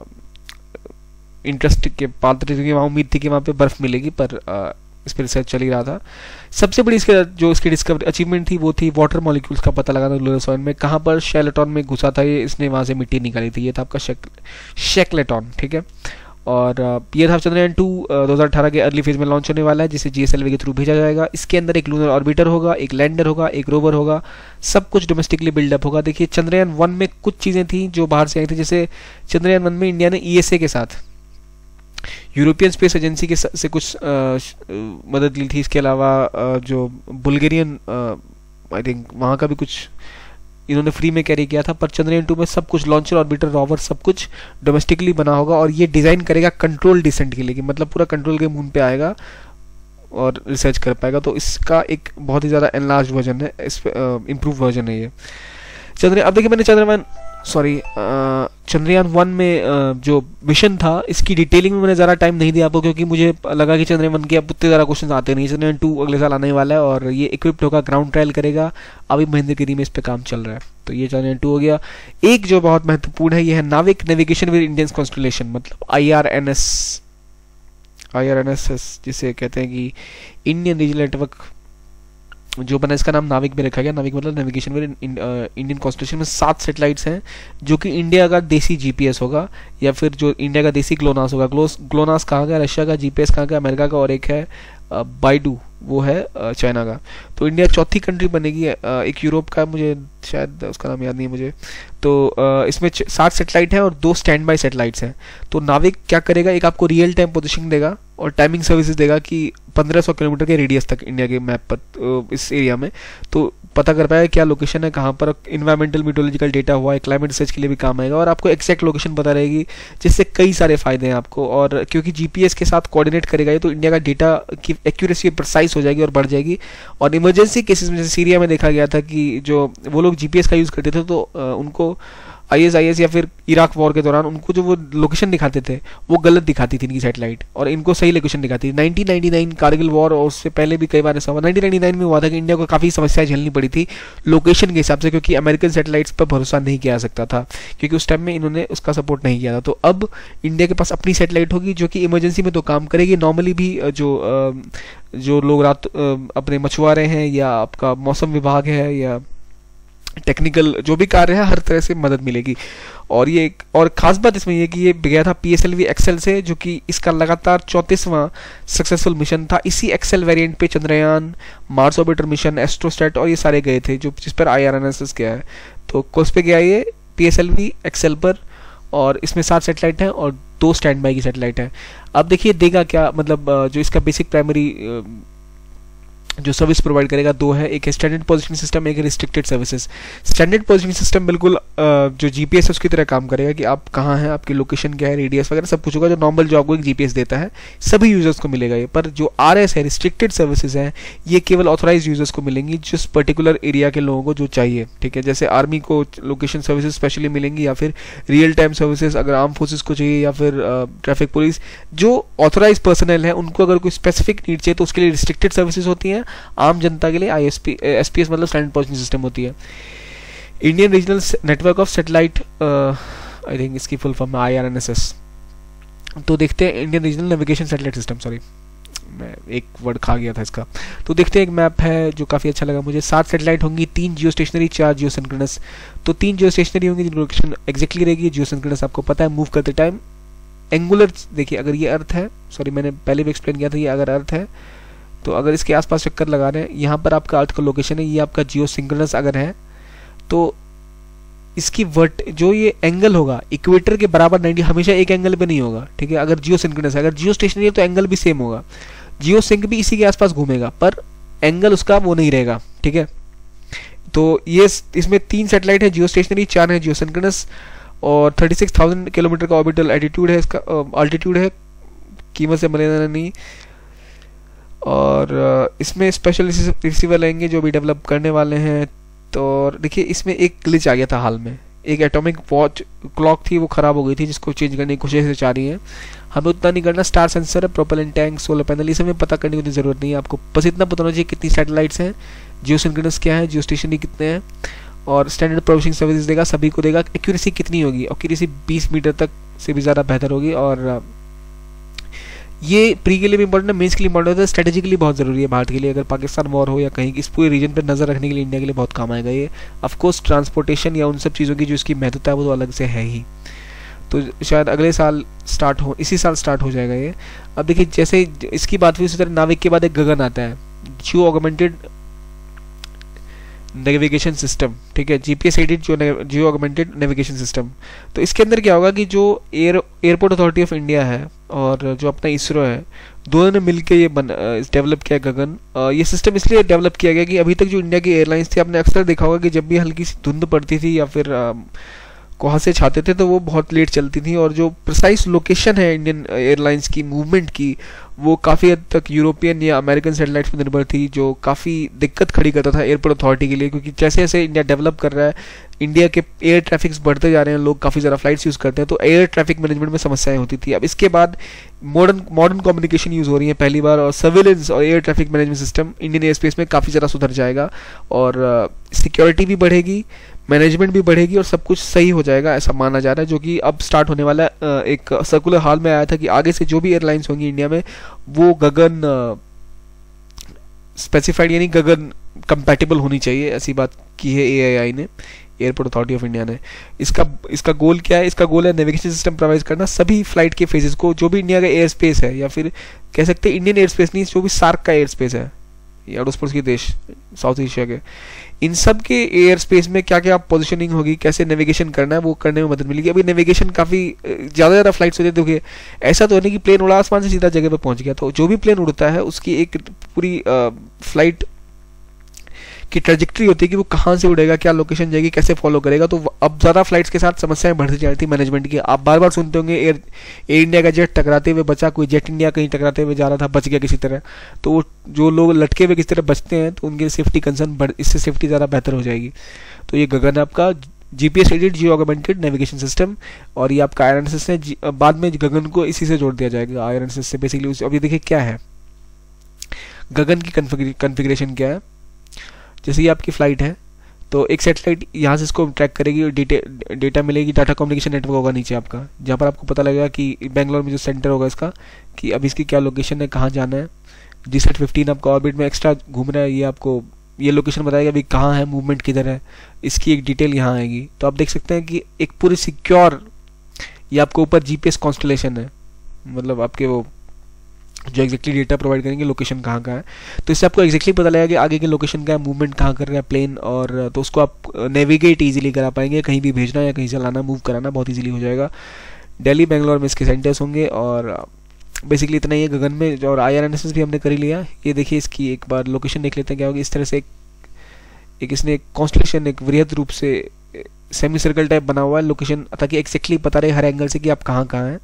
इंटरेस्ट के पात्र थे, क्योंकि वहाँ उम्मीद थी कि वहाँ पे बर्फ़ मिलेगी, पर इस पर रिसर्च चल ही रहा था। सबसे बड़ी इसकी डिस्कवरी अचीवमेंट थी वो थी वाटर मॉलिक्यूल्स का पता लगाना लूनर सॉइल में। कहाँ पर शेलेटॉन में घुसा था ये, इसने वहाँ से मिट्टी निकाली थी, ये था आपका शेक्लेटॉन, ठीक है। और ये था चंद्रयान 2 2018 के अर्ली फेज में लॉन्च होने वाला है, जिसे GSLV के थ्रू भेजा जाएगा। इसके अंदर एक लूनर ऑर्बिटर होगा, एक लैंडर होगा, एक रोवर होगा, सब कुछ डोमेस्टिकली बिल्डअप होगा। देखिए चंद्रयान 1 में कुछ चीज़ें थी जो बाहर से आई थी, जैसे चंद्रयान 1 में इंडिया ने ESA के साथ, यूरोपियन स्पेस एजेंसी के से कुछ मदद ली थी। इसके अलावा जो बुल्गारियन आई थिंक वहाँ का भी कुछ इन्होंने फ्री में कैरी किया था। पर चंद्रयान 2 में सब कुछ लॉन्चर, ऑर्बिटर, रोवर सब कुछ डोमेस्टिकली बना होगा, और ये डिज़ाइन करेगा कंट्रोल डिसेंट के लिए, कि मतलब पूरा कंट्रोल के मून पे आएगा और रिसर्च कर पाएगा। तो इसका एक बहुत ही ज़्यादा एनलार्ज वर्जन है, इस इम्प्रूव वर्जन है ये चंद्रयान। अब देखिए मैंने चंद्रयान 1 में जो मिशन था, इसकी डिटेलिंग में मैंने ज़्यादा टाइम नहीं दिया आपको, क्योंकि मुझे लगा कि चंद्रयान 1 के अब उतने ज़्यादा क्वेश्चन आते नहीं। चंद्रयान 2 अगले साल आने वाला है, और ये इक्विप्ड होगा, ग्राउंड ट्रायल करेगा, अभी महेंद्रगिरी में इस पर काम चल रहा है। तो ये चंद्रयान 2 हो गया। एक जो बहुत महत्वपूर्ण है, ये है NavIC navigation with Indian constellation, मतलब IRNSS, जिसे कहते हैं कि इंडियन रीजनल नेटवर्क जो बना, इसका नाम नाविक में रखा गया। नाविक मतलब नेविगेशन विद इंडियन कॉन्स्टलेशन में 7 सैटेलाइट्स हैं, जो कि इंडिया का देसी GPS होगा, या फिर जो इंडिया का देसी ग्लोनास होगा। ग्लोनास कहाँ का, रशिया का, GPS कहाँ का, अमेरिका का, और एक है बाइडू, वो है चाइना का। तो इंडिया चौथी कंट्री बनेगी। एक यूरोप का, मुझे शायद उसका नाम याद नहीं है मुझे। तो इसमें 7 सैटेलाइट हैं और 2 स्टैंड बाई सैटेलाइट्स हैं। तो नाविक क्या करेगा, एक आपको रियल टाइम पोजीशनिंग देगा और टाइमिंग सर्विसेज देगा कि 1500 किलोमीटर के रेडियस तक इंडिया के मैप पर इस एरिया में तो पता कर पाएगा क्या लोकेशन है, कहाँ पर इन्वायरमेंटल मीटोलॉजिकल डेटा हुआ है, क्लाइमेट रिसर्च के लिए भी काम आएगा, और आपको एक्जैक्ट लोकेशन पता रहेगी, जिससे कई सारे फायदे हैं आपको। और क्योंकि GPS के साथ कोऑर्डिनेट करेगा ये, तो इंडिया का डेटा की एक्यूरेसी प्रिसाइज हो जाएगी और बढ़ जाएगी। और इमरजेंसी केसेस में, जैसे सीरिया में देखा गया था कि जो वो लोग GPS का यूज़ करते थे, तो उनको ISIS या फिर इराक वॉर के दौरान उनको जो वो लोकेशन दिखाते थे वो गलत दिखाती थी इनकी सैटेलाइट, और इनको सही लोकेशन दिखाती थी। 1999 कारगिल वॉर और उससे पहले भी कई बार ऐसा हुआ। 1999 में हुआ था कि इंडिया को काफ़ी समस्याएं झेलनी पड़ी थी लोकेशन के हिसाब से, क्योंकि अमेरिकन सैटेलाइट्स पर भरोसा नहीं किया जा सकता था, क्योंकि उस टाइम में इन्होंने उसका सपोर्ट नहीं किया था। तो अब इंडिया के पास अपनी सैटेलाइट होगी, जो कि इमरजेंसी में तो काम करेगी। नॉर्मली भी जो लोग रात अपने मछुआरे हैं, या आपका मौसम विभाग है, या टेक्निकल जो भी कार्य है, हर तरह से मदद मिलेगी। और ये एक और ख़ास बात इसमें ये कि ये गया था PSLV XL से, जो कि इसका लगातार 34वां सक्सेसफुल मिशन था। इसी XL वेरिएंट पे Chandrayaan, Mars orbiter mission, AstroSat और ये सारे गए थे, जो जिस पर IRNSS गया है। तो कोस पे गया ये PSLV XL पर, और इसमें 7 सैटेलाइट हैं और 2 स्टैंड बाई की सैटेलाइट है। अब देखिए देगा क्या, मतलब जो इसका बेसिक प्राइमरी जो सर्विस प्रोवाइड करेगा दो है, एक है स्टैंडर्ड पोजीशनिंग सिस्टम, एक है restricted services. Standard positioning system बिल्कुल जो जीपीएस है उसकी तरह काम करेगा कि आप कहाँ हैं, आपकी लोकेशन क्या है, रेडियस वगैरह सब कुछ होगा, जो नॉर्मल जो आपको एक जीपीएस देता है सभी यूजर्स को मिलेगा ये। पर जो आरएस है, रिस्ट्रिक्टेड सर्विसेज है, ये केवल ऑथोराइज यूजर्स को मिलेंगी, जिस पर्टिकुलर एरिया के लोगों को जो चाहिए, ठीक है। जैसे आर्मी को लोकेशन सर्विसेज स्पेशली मिलेंगी, या फिर रियल टाइम सर्विसेज अगर आर्म फोर्सेज को चाहिए, या फिर ट्रैफिक पुलिस, जो ऑथोराइज पर्सनल है उनको अगर कोई स्पेसिफिक नीड चाहिए तो उसके लिए रिस्ट्रिक्टेड सर्विसेज होती हैं। आम जनता के लिए आईएसपी एसपीएस मतलब स्टैंडर्ड पोजीशनिंग सिस्टम होती है। Indian regional network of satellite, I think इसकी फुल फॉर्म है आईआरएनएसएस। तो देखते हैं Indian regional navigation satellite system, sorry मैं एक वर्ड खा गया था इसका। तो देखते हैं, एक मैप है जो काफ़ी अच्छा लगा मुझे। 7 सैटेलाइट होंगी, 3 जियो स्टेशनरी, 4 जियो सिंक्रोनस। तो 3 जियो स्टेशनरी होंगी जिनकी लोकेशन एग्जैक्टली रहेगी, जियो सिंक्रोनस आपको पता है मूव करते टाइम एंगुलर। देखिए अगर ये अर्थ है, सॉरी मैंने पहले भी एक्सप्लेन किया था, ये अगर अर्थ है तो अगर इसके आसपास चक्कर लगा रहे हैं, यहाँ पर आपका अर्थ का लोकेशन है, ये आपका जियो सिंक्रोनस अगर है तो इसकी जो ये एंगल होगा इक्वेटर के बराबर 90, हमेशा एक एंगल पे नहीं होगा, ठीक है। अगर जियो सिंक्रोनस है, अगर जियो स्टेशनरी है तो एंगल भी सेम होगा, जियो सिंक भी इसी के आसपास घूमेगा पर एंगल उसका वो नहीं रहेगा, ठीक है। तो ये इसमें 3 सैटेलाइट है, जियो स्टेशनरी, 4 है जियो सिंक्रोनस, और 36,000 किलोमीटर का ऑर्बिटल एल्टीट्यूड है, इसका अल्टीट्यूड है, कीमत से मलेना नहीं। और इसमें स्पेशल रिसीवर लेंगे जो भी डेवलप करने वाले हैं। तो देखिए इसमें एक ग्लिच आ गया था हाल में, एक एटॉमिक वॉच क्लॉक थी वो ख़राब हो गई थी, जिसको चेंज करने की कोशिश चाह रही है। हमें उतना नहीं करना, स्टार सेंसर है, प्रोपेलेंट टैंक, सोलर पैनल, ये सब में पता करने की ज़रूरत नहीं है आपको, बस इतना पता होना चाहिए कितनी सैटेलाइट्स हैं, जियो सिंक्रोनस क्या है, जियो स्टेशनरी कितने हैं, और स्टैंडर्ड प्रोविजनिंग सर्विसेज देगा, सभी को देगा। एक्यूरेसी कितनी होगी, एक्यूरेसी 20 मीटर तक से भी ज़्यादा बेहतर होगी। और ये प्री के लिए भी इंपॉर्टेंट है, मेंस के लिए इंपॉर्टेंट है, स्ट्रेटेजिकली बहुत ज़रूरी है भारत के लिए। अगर पाकिस्तान वॉर हो या कहीं इस पूरे रीजन पर नज़र रखने के लिए इंडिया के लिए बहुत काम आएगा ये। ऑफकोर्स ट्रांसपोर्टेशन या उन सब चीज़ों की जो इसकी महत्वता है वो तो अलग से है ही। तो शायद अगले साल स्टार्ट हो, इसी साल स्टार्ट हो जाएगा ये। अब देखिए जैसे इसकी बात हुई उसी तरह नाविक के बाद एक गगन आता है, जियो ऑगमेंटेड नेविगेशन सिस्टम, ठीक है, GPS aided geo augmented navigation system. तो इसके अंदर क्या होगा कि जो एयरपोर्ट अथॉरिटी ऑफ इंडिया है और जो अपना इसरो है, दोनों ने मिलकर ये डेवलप किया गगन। ये सिस्टम इसलिए डेवलप किया गया कि अभी तक जो इंडिया की एयरलाइंस थी, आपने अक्सर देखा होगा कि जब भी हल्की सी धुंध पड़ती थी या फिर कुहासे छाते थे तो वो बहुत लेट चलती थी, और जो प्रिसाइज लोकेशन है इंडियन एयरलाइंस की मूवमेंट की वो काफ़ी हद तक यूरोपियन या अमेरिकन सैटेलाइट्स पर निर्भर थी, जो काफ़ी दिक्कत खड़ी करता था एयरपोर्ट अथॉरिटी के लिए। क्योंकि जैसे जैसे इंडिया डेवलप कर रहा है, इंडिया के एयर ट्रैफिक्स बढ़ते जा रहे हैं, लोग काफ़ी ज़्यादा फ्लाइट्स यूज़ करते हैं, तो एयर ट्रैफिक मैनेजमेंट में समस्याएं होती थी। अब इसके बाद मॉडर्न कम्युनिकेशन यूज़ हो रही है पहली बार, और सर्विलेंस और air traffic management system Indian air space में काफ़ी ज़्यादा सुधर जाएगा, और सिक्योरिटी भी बढ़ेगी, मैनेजमेंट भी बढ़ेगी, और सब कुछ सही हो जाएगा ऐसा माना जा रहा है। जो कि अब स्टार्ट होने वाला है। एक सर्कुलर हाल में आया था कि आगे से जो भी एयरलाइंस होंगी इंडिया में वो गगन स्पेसिफाइड यानी गगन कंपैटिबल होनी चाहिए, ऐसी बात की है एआईआई ने, एयरपोर्ट अथॉरिटी ऑफ इंडिया ने। इसका गोल क्या है? इसका गोल है नेविगेशन सिस्टम प्रोवाइड करना सभी फ्लाइट के फेजेस को, जो भी इंडिया का एयर स्पेस है, या फिर कह सकते हैं इंडियन एयर स्पेस नहीं, जो भी सार्क का एयर स्पेस है या अड़ोस पड़ोस के देश साउथ एशिया के, इन सब के एयर स्पेस में क्या क्या पोजीशनिंग होगी, कैसे नेविगेशन करना है, वो करने में मदद मिलेगी। अभी नेविगेशन काफ़ी ज़्यादा फ्लाइट्स होती है, देखिए ऐसा तो नहीं कि प्लेन उड़ा आसमान से सीधा जगह पे पहुंच गया, तो जो भी प्लेन उड़ता है उसकी एक पूरी फ्लाइट की ट्रेजेक्ट्री होती है कि वो कहाँ से उड़ेगा, क्या लोकेशन जाएगी, कैसे फॉलो करेगा। तो अब ज़्यादा फ्लाइट्स के साथ समस्याएं बढ़ती जा रही थी मैनेजमेंट की। आप बार बार सुनते होंगे एयर इंडिया का जेट टकराते हुए बचा, कोई जेट इंडिया कहीं टकराते हुए जा रहा था, बच गया किसी तरह। तो वो जो लोग लटके हुए किसी तरह बचते हैं तो उनकी सेफ्टी कंसर्न इससे सेफ्टी ज़्यादा बेहतर हो जाएगी। तो ये गगन आपका GPS aided geo augmented navigation system, और ये आपका आईआरएनएसएस है। बाद में गगन को इसी से जोड़ दिया जाएगा आईआरएनएसएस से बेसिकली। अब ये देखिए क्या है गगन की कन्फिग्रेशन क्या है। जैसे ये आपकी फ्लाइट है तो एक सेटेलाइट यहाँ से इसको ट्रैक करेगी, डेटा मिलेगी, डाटा कम्युनिकेशन नेटवर्क होगा नीचे आपका, जहाँ पर आपको पता लगेगा कि बेंगलोर में जो सेंटर होगा इसका, कि अब इसकी क्या लोकेशन है, कहाँ जाना है। जीसैट 15 आपका ऑर्बिट में एक्स्ट्रा घूम रहा है, ये आपको ये लोकेशन बताएगा अभी कहाँ है, मूवमेंट किधर है, इसकी एक डिटेल यहाँ आएगी। तो आप देख सकते हैं कि एक पूरी सिक्योर, ये आपको ऊपर जीपीएस कॉन्स्टलेशन है, मतलब आपके वो जो एक्जैक्टली डेटा प्रोवाइड करेंगे लोकेशन कहाँ का है। तो इससे आपको एक्जैक्टली पता लगेगा कि आगे की लोकेशन का है, मूवमेंट कहाँ कर रहा है प्लेन, और तो उसको आप नेविगेट इजीली करा पाएंगे, कहीं भी भेजना या कहीं चलाना मूव कराना बहुत इजीली हो जाएगा। दिल्ली बेंगलोर में इसके सेंटर्स होंगे, और बेसिकली इतना ही है गगन में। और IRNSS भी हमने कर ही लिया। ये देखिए इसकी एक बार लोकेशन देख लेते हैं क्या होगी। इस तरह से एक इसने एक कॉन्स्टलेशन एक वृहद रूप से सेमी सर्कल टाइप बना हुआ है लोकेशन, ताकि एक्जैक्टली पता रहे हर एंगल से कि आप कहाँ कहाँ हैं।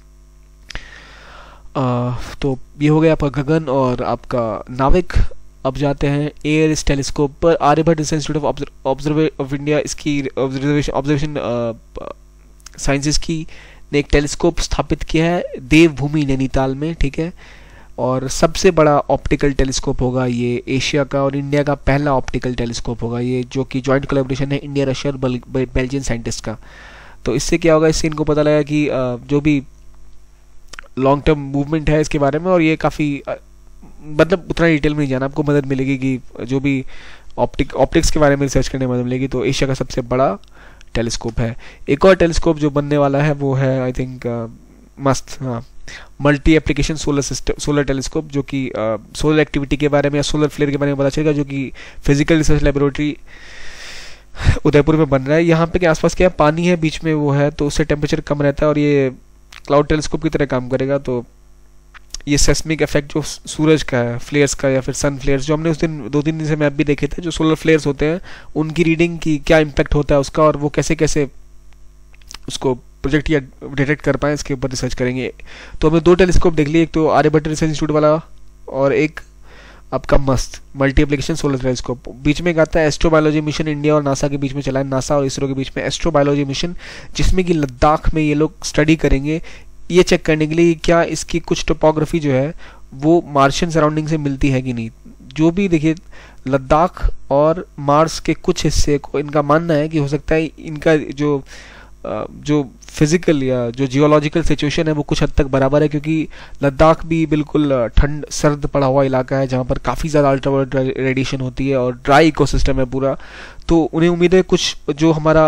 तो ये हो गया आपका गगन और आपका नाविक। अब जाते हैं एयरिस टेलीस्कोप पर। आर्यभट्ट इंस्टीट्यूट ऑफ इंडिया इसकी ऑब्जर्वेशन साइंसेस की ने एक टेलीस्कोप स्थापित किया है देवभूमि नैनीताल में, ठीक है। और सबसे बड़ा ऑप्टिकल टेलीस्कोप होगा ये एशिया का, और इंडिया का पहला ऑप्टिकल टेलीस्कोप होगा ये, जो कि जॉइंट कोलैबोरेशन है इंडिया, रशिया और बेल्जियन साइंटिस्ट का। तो इससे क्या होगा, इससे इनको पता लगा कि जो भी लॉन्ग टर्म मूवमेंट है इसके बारे में, और ये काफ़ी मतलब उतना डिटेल में नहीं जाना, आपको मदद मिलेगी कि जो भी ऑप्टिक्स के बारे में रिसर्च करने में मदद मिलेगी। तो एशिया का सबसे बड़ा टेलीस्कोप है। एक और टेलीस्कोप जो बनने वाला है वो है आई थिंक मस्त, हाँ, मल्टी एप्लीकेशन सोलर टेलीस्कोप, जो कि सोलर एक्टिविटी के बारे में या सोलर फ्लेयर के बारे में पता चलेगा, जो कि फिजिकल रिसर्च लेबोरेटरी उदयपुर में बन रहा है। यहाँ पे के आसपास क्या है, पानी है बीच में वो है, तो उससे टेम्परेचर कम रहता है और ये क्लाउड टेलीस्कोप की तरह काम करेगा। तो ये सेस्मिक इफेक्ट जो सूरज का है, फ्लेयर्स का या फिर सन फ्लेयर्स, जो हमने उस दिन 2-3 दिन से मैप भी देखे थे, जो सोलर फ्लेयर्स होते हैं उनकी रीडिंग की क्या इम्पैक्ट होता है उसका, और वो कैसे कैसे उसको प्रोजेक्ट या डिटेक्ट कर पाए, इसके ऊपर रिसर्च करेंगे। तो हमने 2 टेलीस्कोप देख लिए, एक तो आर्यभट्ट रिसर्च इंस्टीट्यूट वाला और एक आपका मस्त मल्टी एप्लीकेशन सोलर टेलीस्कोप। बीच में एक आता है एस्ट्रोबायोलॉजी मिशन, इंडिया और नासा के बीच में चला है, नासा और इसरो के बीच में एस्ट्रोबायोलॉजी मिशन, जिसमें कि लद्दाख में ये लोग स्टडी करेंगे ये चेक करने के लिए क्या इसकी कुछ टोपोग्राफी जो है वो मार्शियन सराउंडिंग से मिलती है कि नहीं। जो भी देखिए लद्दाख और मार्स के कुछ हिस्से को इनका मानना है कि हो सकता है इनका जो फिजिकल या जो जियोलॉजिकल सिचुएशन है वो कुछ हद तक बराबर है, क्योंकि लद्दाख भी बिल्कुल ठंड सर्द पड़ा हुआ इलाका है जहाँ पर काफ़ी ज़्यादा अल्ट्रावायलेट रेडिएशन होती है और ड्राई इकोसिस्टम है पूरा। तो उन्हें उम्मीद है कुछ जो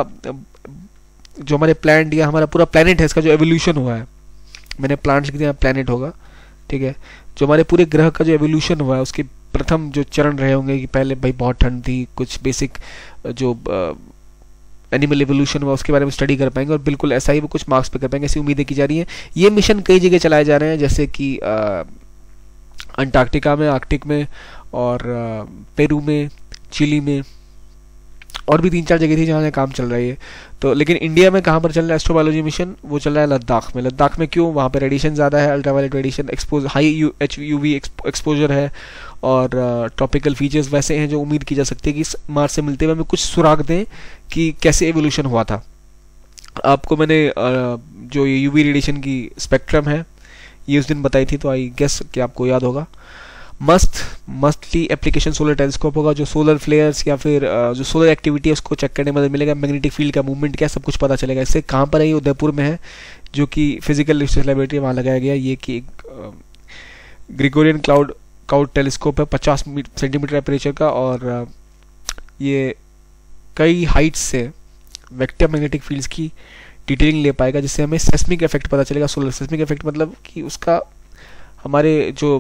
हमारे प्लांट या हमारा पूरा प्लानट है इसका जो एवोल्यूशन हुआ है, मैंने प्लांट्स लिख दिया, प्लानट होगा, ठीक है, जो हमारे पूरे ग्रह का जो एवोल्यूशन हुआ है उसके प्रथम जो चरण रहे होंगे कि पहले भाई बहुत ठंड थी, कुछ बेसिक जो एनिमल एवोल्यूशन हुआ उसके बारे में स्टडी कर पाएंगे, और बिल्कुल ऐसा ही वो कुछ मार्क्स पे कर पाएंगे, ऐसी उम्मीदें की जा रही हैं। ये मिशन कई जगह चलाए जा रहे हैं, जैसे कि अंटार्कटिका में, आर्कटिक में, और पेरू में, चिली में, और भी 3-4 जगह थी जहाँ काम चल रही है। तो लेकिन इंडिया में कहाँ पर चल रहा है एस्ट्रोबायोलॉजी मिशन, वो चल रहा है लद्दाख में। लद्दाख में क्यों, वहाँ पे रेडिएशन ज़्यादा है, ultraviolet radiation high UV exposure है, और ट्रॉपिकल फीचर्स वैसे हैं जो उम्मीद की जा सकती है कि मार्स से मिलते हुए हमें कुछ सुराग दें कि कैसे एवोल्यूशन हुआ था। आपको मैंने जो ये UV रेडिएशन की स्पेक्ट्रम है ये उस दिन बताई थी, तो आई गेस कि आपको याद होगा। मस्टली एप्लीकेशन सोलर टेलीस्कोप होगा, जो सोलर फ्लेयर्स या फिर जो सोलर एक्टिविटी है उसको चेक करने में मदद मिलेगा, मैग्नेटिक फील्ड का मूवमेंट क्या सब कुछ पता चलेगा। इससे कहाँ पर है, ये उदयपुर में है, जो कि फिजिकल रिसर्च लैबोरेटरी वहाँ लगाया गया। ये कि ग्रिगोरियन क्लाउड टेलीस्कोप है 50 सेंटीमीटर एपरेचर का, और ये कई हाइट्स से वेक्टर मैग्नेटिक फील्ड्स की डिटेलिंग ले पाएगा, जिससे हमें सेस्मिक इफेक्ट पता चलेगा। सोलर सेस्मिक इफेक्ट मतलब कि उसका हमारे जो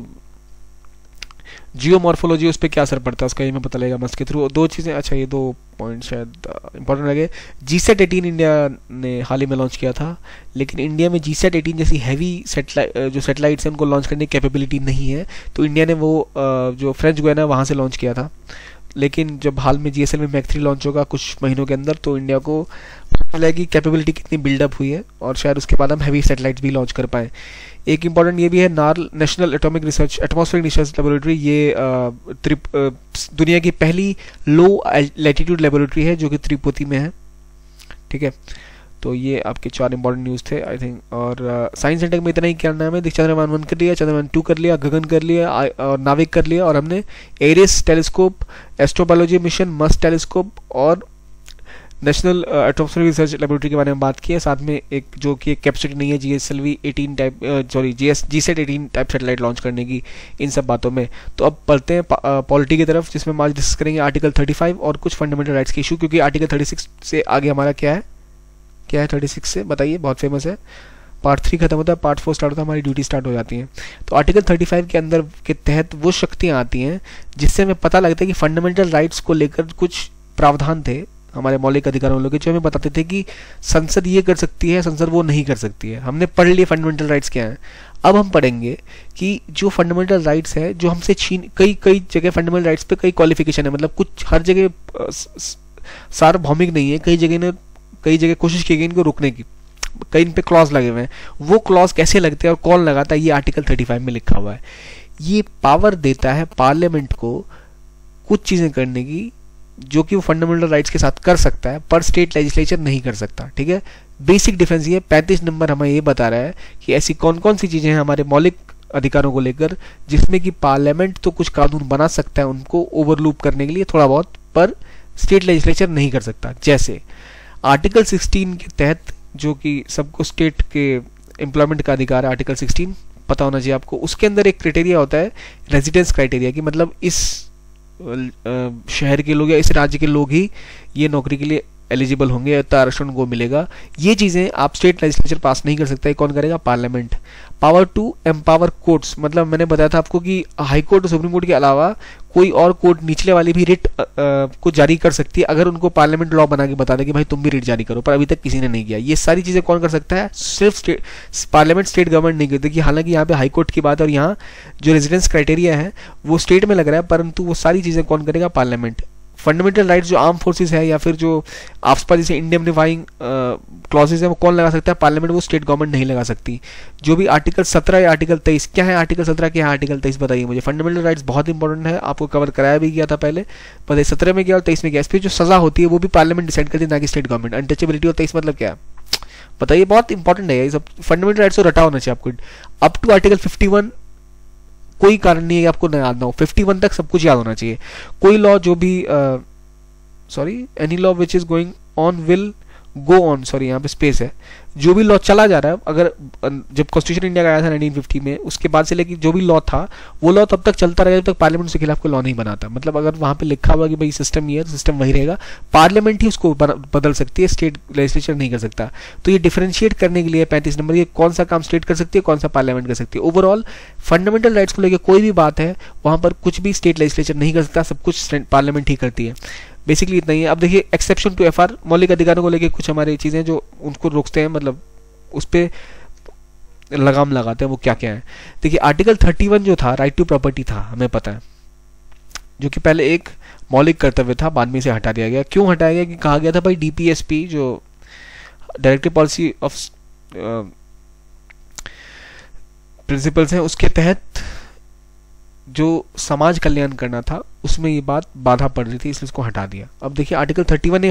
जियोमॉर्फोलॉजी उस पर क्या असर पड़ता है उसका ये हमें पता लगेगा मस्क के थ्रू। 2 चीज़ें, अच्छा ये 2 पॉइंट शायद इंपॉर्टेंट लगे। GSAT 18 इंडिया ने हाल ही में लॉन्च किया था, लेकिन इंडिया में GSAT 18 जैसी हैवी जो सैटेलाइट्स हैं उनको लॉन्च करने की कैपेबिलिटी नहीं है, तो इंडिया ने वो जो फ्रेंच गुयाना वहाँ से लॉन्च किया था। लेकिन जब हाल में GSL में मैक 3 लॉन्च होगा कुछ महीनों के अंदर, तो इंडिया को पता लगेगी कैपेबिलिटी कितनी बिल्डअप हुई है, और शायद उसके बाद हम हैवी सैटेलाइट्स भी लॉन्च कर पाएँ। एक इंपॉर्टेंट ये भी है, NARL national atmospheric research laboratory, ये दुनिया की पहली लो लैटिट्यूड लेबोरेटरी है जो कि त्रिपुटी में है, ठीक है। तो ये आपके 4 इंपॉर्टेंट न्यूज़ थे आई थिंक। और साइंस सेंटर में इतना ही करना है हमें। चंद्रयान 1 कर लिया, चंद्रयान 2 कर लिया, गगन कर लिया, और नाविक कर लिया, और हमने ARIES telescope, astrobiology mission, must telescope और नेशनल एटमॉस्फेरिक रिसर्च लेबोरेटरी के बारे में बात की है। साथ में एक जो कि एक कैपेसिटी नहीं है GSAT 18 टाइप सैटेलाइट लॉन्च करने की, इन सब बातों में। तो अब पढ़ते हैं पॉलिटी की तरफ, जिसमें हम आज डिस्कस करेंगे आर्टिकल 35 और कुछ फंडामेंटल राइट्स के इशू, क्योंकि आर्टिकल 36 से आगे हमारा क्या है 36 से बताइए, बहुत फेमस है। पार्ट 3 खत्म होता है, पार्ट 4 स्टार्ट होता है, हमारी ड्यूटी स्टार्ट हो जाती है। तो आर्टिकल 35 के अंदर के तहत वो शक्तियाँ आती हैं जिससे हमें पता लगता है कि फंडामेंटल राइट्स को लेकर कुछ प्रावधान थे हमारे मौलिक अधिकारों लोग, जो हमें बताते थे कि संसद ये कर सकती है, संसद वो नहीं कर सकती है। हमने पढ़ लिया फंडामेंटल राइट्स क्या है। अब हम पढ़ेंगे कि जो फंडामेंटल राइट्स है जो हमसे छीन, कई कई जगह फंडामेंटल राइट्स पे कई क्वालिफिकेशन है, मतलब कुछ हर जगह सार्वभौमिक नहीं है, कई जगह कोशिश की गई इनको रोकने की, कई इन पे क्लॉज लगे हुए हैं। वो क्लॉज कैसे लगते हैं और कौन लगाता है, ये आर्टिकल 35 में लिखा हुआ है। ये पावर देता है पार्लियामेंट को कुछ चीजें करने की जो कि वो फंडामेंटल राइट्स के साथ कर सकता है, पर स्टेट लेजिस्लेचर नहीं कर सकता। ठीक है, बेसिक डिफरेंस ये 35 नंबर हमें ये बता रहा है कि ऐसी कौन कौन सी चीजें हैं हमारे मौलिक अधिकारों को लेकर जिसमें कि पार्लियामेंट तो कुछ कानून बना सकता है उनको ओवरलूप करने के लिए थोड़ा बहुत, पर स्टेट लेजिस्लेचर नहीं कर सकता। जैसे आर्टिकल 16 के तहत जो कि सबको स्टेट के एम्प्लॉयमेंट का अधिकार है, आर्टिकल 16 पता होना चाहिए आपको। उसके अंदर एक क्राइटेरिया होता है रेजिडेंस क्राइटेरिया, कि मतलब इस शहर के लोग या इस राज्य के लोग ही ये नौकरी के लिए एलिजिबल होंगे या आरक्षण को मिलेगा। ये चीजें आप स्टेट लेजिस्लेचर पास नहीं कर सकता, कौन करेगा, parliament. Power to empower courts, मतलब मैंने बताया था आपको कि हाई कोर्ट और सुप्रीम कोर्ट के अलावा कोई और कोर्ट निचले वाली भी रिट को जारी कर सकती है अगर उनको पार्लियामेंट लॉ बना के बता दे कि भाई तुम भी रिट जारी करो, पर अभी तक किसी ने नहीं किया। ये सारी चीजें कौन कर सकता है, सिर्फ पार्लियामेंट, स्टेट गवर्नमेंट नहीं करती। कि हालांकि यहाँ पे हाई कोर्ट की बात है और यहाँ जो रेजिडेंस क्राइटेरिया है वो स्टेट में लग रहा है, परंतु वो सारी चीजें कौन करेगा, पार्लियामेंट। फंडामेंटल राइट्स जो आर्म फोर्सेस है या फिर जो आसपास जैसे इंडेमनिफाइंग क्लॉजेज है वो कौन लगा सकता है, पार्लियामेंट, वो स्टेट गवर्नमेंट नहीं लगा सकती। जो भी आर्टिकल 17 या आर्टिकल 23, क्या है आर्टिकल 17, क्या है आर्टिकल 23, बताइए मुझे। फंडामेंटल राइट्स बहुत इंपॉर्टेंट है, आपको कवर कराया भी गया था पहले, बताइए 17 में क्या और 23 में क्या। इस पर जो सजा होती है वो भी पार्लियामेंट डिसाइड करती है, ना कि स्टेट गवर्नमेंट। अनटचेबिलिटी और 23 मतलब क्या है बताइए, बहुत इंपॉर्टेंट है ये सब। फंडामेंटल राइट्स को रटा होना चाहिए आपको। अप टू आर्टिकल 51 कोई कारण नहीं है कि आपको याद ना हो, 51 तक सब कुछ याद होना चाहिए। कोई लॉ जो भी any law which is going on will go on, sorry यहाँ पे स्पेस है, जो भी लॉ चला जा रहा है, अगर जब कॉन्स्टिट्यूशन इंडिया का आया था 1950 में, उसके बाद से लेकर जो भी लॉ था वो लॉ तब तक चलता रहेगा जब तक पार्लियामेंट उसके खिलाफ कोई लॉ नहीं बनाता। मतलब अगर वहां पे लिखा हुआ कि भाई सिस्टम ये है तो सिस्टम वही रहेगा, पार्लियामेंट ही उसको बदल सकती है, स्टेट लेजिस्लेचर नहीं कर सकता। तो ये डिफरेंशिएट करने के लिए 35 नंबर, ये कौन सा काम स्टेट कर सकती है, कौन सा पार्लियामेंट कर सकती है। ओवरऑल फंडामेंटल राइट्स को लेकर कोई भी बात है वहां पर कुछ भी स्टेट लेजिस्लेचर नहीं कर सकता, सब कुछ पार्लियामेंट ही करती है। बेसिकली इतना ही है। अब देखिए एक्सेप्शन टू एफआर, मौलिक अधिकारों को लेकर कुछ हमारी चीजें जो उनको रोकते हैं, मतलब उस पर लगाम लगाते हैं, वो क्या क्या है। देखिए आर्टिकल 31 जो था, राइट टू प्रॉपर्टी था, हमें पता है, जो कि पहले एक मौलिक कर्तव्य था, बाद में से हटा दिया गया। क्यों हटाया गया, कि कहा गया था भाई डीपीएसपी जो डायरेक्टिव पॉलिसी ऑफ प्रिंसिपल्स हैं उसके तहत जो समाज कल्याण करना था उसमें ये बात बाधा पड़ रही थी, इसलिए इसको हटा दिया। अब देखिए आर्टिकल 31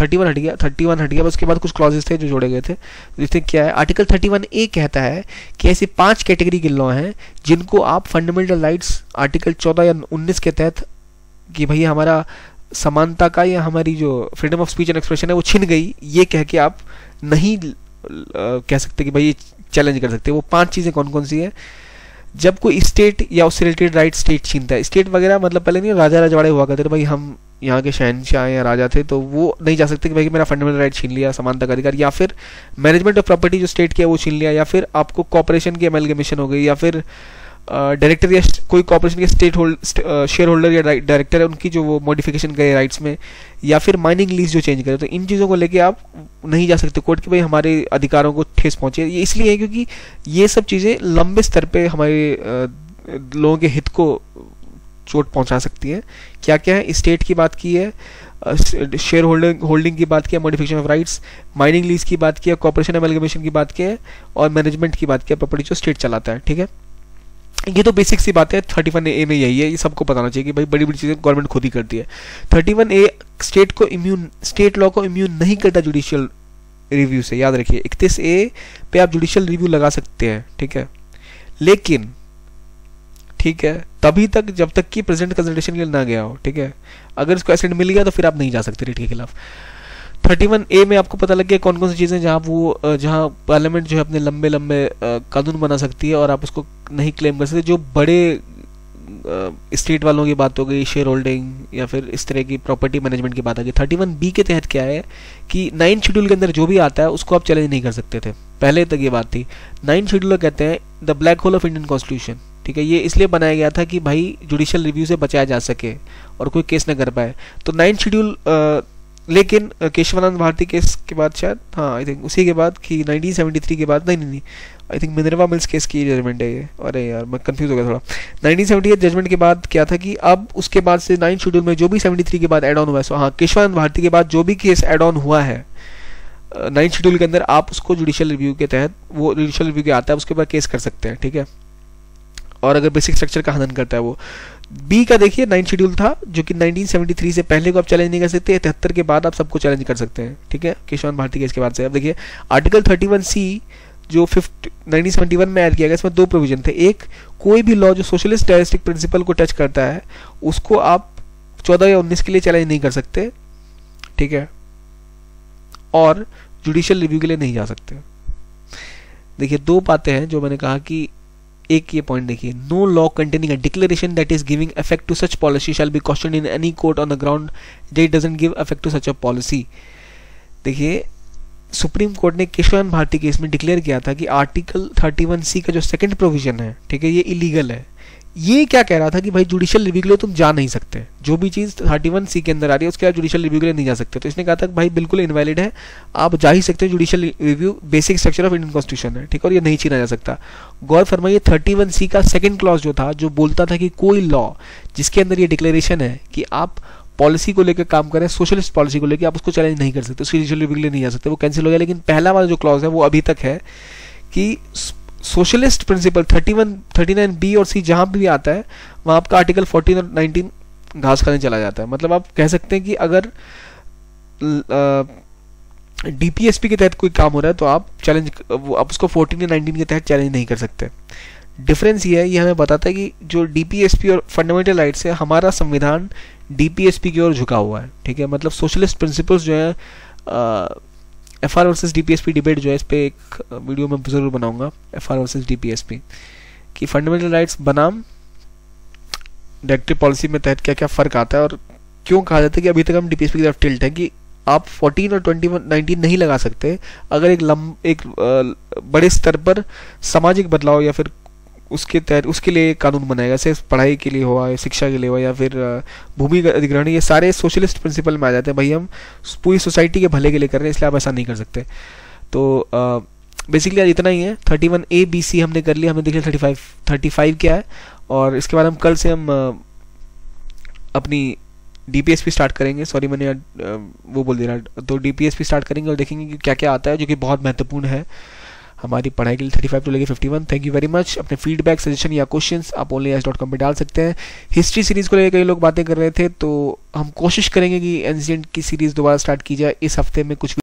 हट गया, उसके बाद कुछ क्लॉजेस थे जो जोड़े गए थे। जिससे क्या है, आर्टिकल 31A कहता है कि ऐसी 5 कैटेगरी के लॉ हैं जिनको आप फंडामेंटल राइट्स आर्टिकल 14 या 19 के तहत, कि भाई हमारा समानता का या हमारी जो freedom of speech and expression है वो छिन गई, ये कह के आप नहीं कह सकते कि भाई ये चैलेंज कर सकते। वो 5 चीजें कौन कौन सी है, जब कोई स्टेट या उससे रिलेटेड राइट स्टेट छीनता है, स्टेट वगैरह मतलब पहले नहीं राजा रजवाड़े हुआ करते थे, भाई हम यहाँ के शहनशाह या राजा थे तो वो नहीं जा सकते कि भाई मेरा फंडामेंटल राइट छीन लिया, समानता का अधिकार, या फिर मैनेजमेंट ऑफ प्रॉपर्टी जो स्टेट की है वो छीन लिया, या फिर आपको कॉर्पोरेशन की एमलगेमेशन हो गई, या फिर डायरेक्टर या कोई कॉर्पोरेशन के शेयर होल्डर या डायरेक्टर है उनकी जो वो मॉडिफिकेशन करे राइट्स में, या फिर माइनिंग लीज जो चेंज करे, तो इन चीज़ों को लेके आप नहीं जा सकते कोर्ट कि भाई हमारे अधिकारों को ठेस पहुंचे। ये इसलिए है क्योंकि ये सब चीज़ें लंबे स्तर पे हमारे लोगों के हित को चोट पहुंचा सकती है। क्या क्या है, स्टेट की बात की है, शेयर होल्डिंग की बात की है, modification of rights, mining lease की बात की है, कॉर्पोरेशन एमलगेमेशन की बात की है, और मैनेजमेंट की बात की है, प्रॉपर्टी जो स्टेट चलाता है। ठीक है, ये तो बेसिक सी बात है। 31A में यही है, ये सबको बताना चाहिए कि भाई बड़ी बड़ी चीजें गवर्नमेंट खुद ही करती है। 31A स्टेट लॉ को इम्यून नहीं करता जुडिशियल रिव्यू से, याद रखिए। 31A पे आप जुडिशियल रिव्यू लगा सकते हैं, ठीक है, लेकिन ठीक है तभी तक जब तक कि प्रेसिडेंट कंसल्टेशन के लिए ना गया हो। ठीक है, अगर इसको एसेंट मिल गया तो फिर आप नहीं जा सकते रेट के खिलाफ। 31A में आपको पता लग गया कौन कौन सी चीज़ें जहाँ पार्लियामेंट जो है अपने लंबे लंबे कानून बना सकती है और आप उसको नहीं क्लेम कर सकते। जो बड़े स्टेट वालों की बात हो गई, शेयर होल्डिंग या फिर इस तरह की प्रॉपर्टी मैनेजमेंट की बात आ गई। 31B के तहत क्या है कि 9 शेड्यूल के अंदर जो भी आता है उसको आप चैलेंज नहीं कर सकते थे, पहले तक ये बात थी। 9 शेड्यूल कहते हैं the black hole of Indian constitution. ठीक है, ये इसलिए बनाया गया था कि भाई जुडिशियल रिव्यू से बचाया जा सके और कोई केस न कर पाए। तो 9 शेड्यूल लेकिन केशवानंद भारती केस के बाद शायद, हाँ आई थिंक उसी के बाद कि 1973 के बाद, नहीं I think Minerva Mills case की जजमेंट है ये, अरे यार मैं कंफ्यूज हो गया थोड़ा। 1978 जजमेंट के बाद क्या था कि अब उसके बाद से 9 शेड्यूल में जो भी 73 के बाद एड ऑन हुआ है, सो हाँ केशवानंद भारती के बाद जो भी केस एड ऑन हुआ है 9 शेड्यूल के अंदर, आप उसको जुडिशियल रिव्यू के तहत, वो जुडिशियल रिव्यू के आता है उसके बाद केस कर सकते हैं, ठीक है। और अगर बेसिक स्ट्रक्चर का हनन करता है वो। बी का देखिए 9 शेड्यूल था जो कि 1973 से पहले को आप चैलेंज नहीं कर सकते, 73 के बाद आप सबको चैलेंज कर सकते हैं, ठीक है, केशवानंद भारती केस के बाद से। अब देखिए आर्टिकल 31C जो 1971 में ऐड किया गया, इसमें 2 प्रोविजन थे। एक, कोई भी लॉ जो सोशलिस्ट डायरेक्टिक प्रिंसिपल को टच करता है उसको आप 14 या 19 के लिए चैलेंज नहीं कर सकते, ठीक है, और जुडिशियल रिव्यू के लिए नहीं जा सकते। देखिए 2 बातें हैं जो मैंने कहा कि एक ये पॉइंट देखिए, no law containing a declaration that is giving effect to such policy shall be question in any court on the ground that it doesn't give effect to such a policy. देखिए supreme court ने Kesavananda Bharati case में declare किया था कि article 31C का जो second provision है, ठीक है, ये इलीगल है। ये क्या कह रहा था कि भाई जुडिशियल रिव्यू के लिए तुम जा नहीं सकते, जो भी चीज़ 31C के अंदर आ रही है उसके लिए जुडिशियल रिव्यू के लिए नहीं जा सकते। तो इसने कहा था कि भाई बिल्कुल इनवैलिड है, आप जा ही सकते हो, judicial review basic structure of Indian constitution है, ठीक है, और ये नहीं छीना जा सकता। गौर फरमाइए 31C का सेकंड क्लॉज जो था, जो बोलता था कि कोई लॉ जिसके अंदर ये डिक्लेरेशन है कि आप पॉलिसी को लेकर काम करें, सोशलिस्ट पॉलिसी को लेकर, आप उसको चैलेंज नहीं कर सकते, उसकी जुडिशियल रिव्यू के लिए नहीं जा सकते, वो कैंसिल हो गया। लेकिन पहला वाला जो क्लॉज है वो अभी तक है कि सोशलिस्ट प्रिंसिपल 31, 39B और C जहां भी आता है वहां आपका आर्टिकल 14 और 19 घास खाने चला जाता है। मतलब आप कह सकते हैं कि अगर DPSP के तहत कोई काम हो रहा है तो आप चैलेंज, आप उसको 14 या 19 के तहत चैलेंज नहीं कर सकते। डिफरेंस ये है, ये हमें बताता है कि जो DPSP और फंडामेंटल राइट्स है, हमारा संविधान DPSP की ओर झुका हुआ है, ठीक है। मतलब सोशलिस्ट प्रिंसिपल्स जो है, FR वर्सेस DPSP डिबेट जो है, इस पे एक वीडियो में जरूर बनाऊंगा, FR वर्सेस DPSP कि फंडामेंटल राइट्स बनाम डायरेक्टिव पॉलिसी में तहत क्या क्या फर्क आता है, और क्यों कहा जाता है कि अभी तक हम DPSP की तरफ टिल्ट है कि आप 14 और 19 नहीं लगा सकते अगर एक बड़े स्तर पर सामाजिक बदलाव या फिर उसके तहत उसके लिए कानून बनाएगा, सिर्फ पढ़ाई के लिए हुआ या शिक्षा के लिए हुआ या फिर भूमि अधिग्रहण, ये सारे सोशलिस्ट प्रिंसिपल में आ जाते हैं। भाई हम पूरी सोसाइटी के भले के लिए कर रहे हैं, इसलिए आप ऐसा नहीं कर सकते। तो बेसिकली आज इतना ही है। 31A B C हमने कर लिया, हमने देख लिया 35 क्या है, और इसके बाद हम कल से हम अपनी DPSP स्टार्ट करेंगे। सॉरी मैंने वो बोल दे रहा, तो DPSP स्टार्ट करेंगे और देखेंगे कि क्या क्या आता है, जो कि बहुत महत्वपूर्ण है हमारी पढ़ाई के लिए 35 टू लेके 51। Thank you very much. अपने फीडबैक, सजेशन या क्वेश्चंस आप onlyas.com पे डाल सकते हैं। हिस्ट्री सीरीज को लेकर कई लोग बातें कर रहे थे, तो हम कोशिश करेंगे कि एंशिएंट की सीरीज दोबारा स्टार्ट की जाए। इस हफ्ते में कुछ